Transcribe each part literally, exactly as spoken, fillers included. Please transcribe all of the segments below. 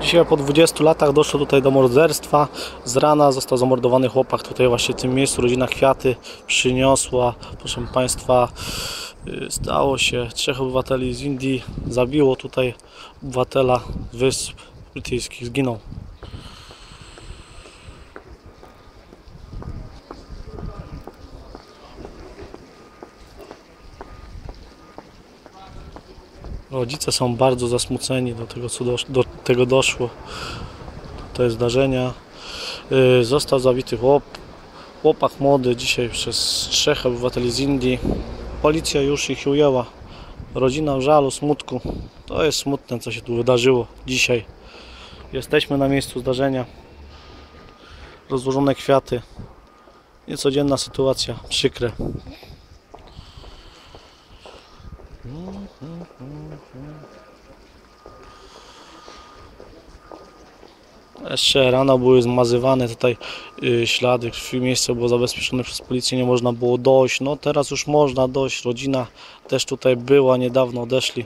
Dzisiaj po dwudziestu latach doszło tutaj do morderstwa. Z rana został zamordowany chłopak tutaj właśnie w tym miejscu. Rodzina Kwiaty przyniosła, proszę Państwa, stało się, trzech obywateli z Indii zabiło tutaj obywatela Wysp Brytyjskich, zginął. Rodzice są bardzo zasmuceni do tego, co do, do tego doszło. To jest zdarzenia. Yy, został zabity chłop, chłopak młody dzisiaj przez trzech obywateli z Indii. Policja już ich ujęła. Rodzina w żalu, smutku. To jest smutne, co się tu wydarzyło dzisiaj. Jesteśmy na miejscu zdarzenia. Rozłożone kwiaty. Niecodzienna sytuacja, przykre. Jeszcze rano były zmazywane tutaj yy, ślady krwi, miejsce było zabezpieczone przez policję, nie można było dojść. No teraz już można dojść, rodzina też tutaj była, niedawno odeszli.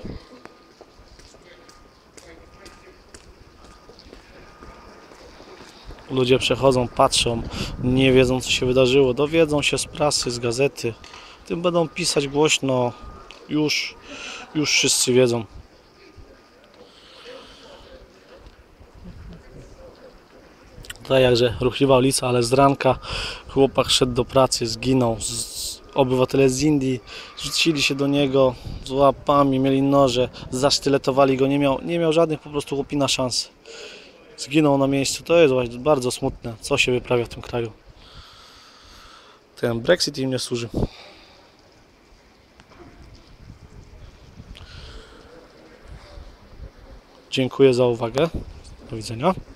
Ludzie przechodzą, patrzą, nie wiedzą, co się wydarzyło, dowiedzą się z prasy, z gazety. Tym będą pisać głośno, już, już wszyscy wiedzą. Tutaj jakże ruchliwa ulica, ale z ranka chłopak szedł do pracy, zginął. Z, obywatele z Indii rzucili się do niego z łapami, mieli noże, zasztyletowali go, nie miał, nie miał żadnych po prostu chłopina szans. Zginął na miejscu, to jest właśnie bardzo smutne, co się wyprawia w tym kraju. Ten Brexit im nie służy. Dziękuję za uwagę, do widzenia.